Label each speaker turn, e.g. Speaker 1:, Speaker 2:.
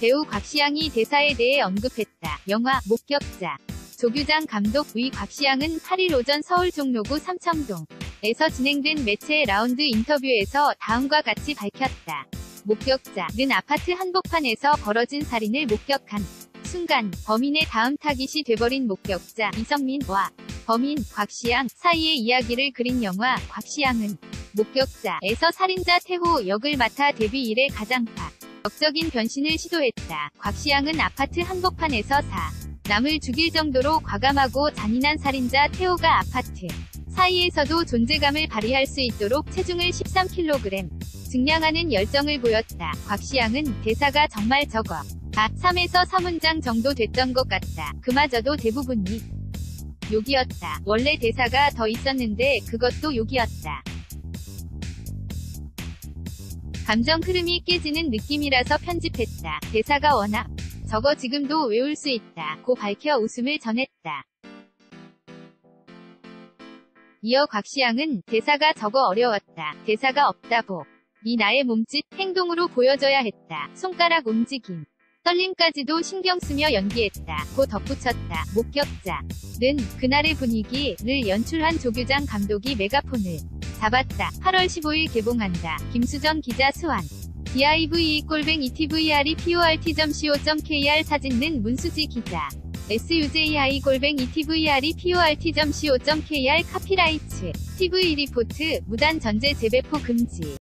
Speaker 1: 배우 곽시양이 대사에 대해 언급했다. 영화 목격자. 조규장 감독 의 곽시양은 8일 오전 서울 종로구 삼청동에서 진행된 매체 라운드 인터뷰에서 다음과 같이 밝혔다. 목격자는 아파트 한복판에서 벌어진 살인을 목격한 순간 범인의 다음 타깃이 돼버린 목격자 이성민과 범인 곽시양 사이의 이야기를 그린 영화 곽시양은 목격자에서 살인자 태호 역을 맡아 데뷔 이래 가장 파격적인 변신을 시도했다. 곽시양은 아파트 한복판에서 남을 죽일 정도로 과감하고 잔인한 살인자 태호가 아파트 사이에서도 존재감을 발휘할 수 있도록 체중을 13kg 증량하는 열정을 보였다. 곽시양은 대사가 정말 적어 3에서 4문장 정도 됐던 것 같다. 그마저도 대부분이 욕이었다. 원래 대사가 더 있었는데 그것도 욕이었다. 감정 흐름이 깨지는 느낌이라서 편집했다. 대사가 워낙 적어 지금도 외울 수 있다. 고 밝혀 웃음을 전했다. 이어 곽시양은 대사가 적어 어려웠다. 대사가 없다보. 이 나의 몸짓, 행동으로 보여줘야 했다. 손가락 움직임, 떨림까지도 신경 쓰며 연기했다. 고 덧붙였다. 목격자는 그날의 분위기를 연출한 조규장 감독이 메가폰을 잡았다. 8월 15일 개봉한다. 김수정 기자 수완. dive@etvr.port.co.kr 사진는 문수지 기자. suji@etvr.port.co.kr 카피라이츠. TV 리포트 무단 전제 재배포 금지.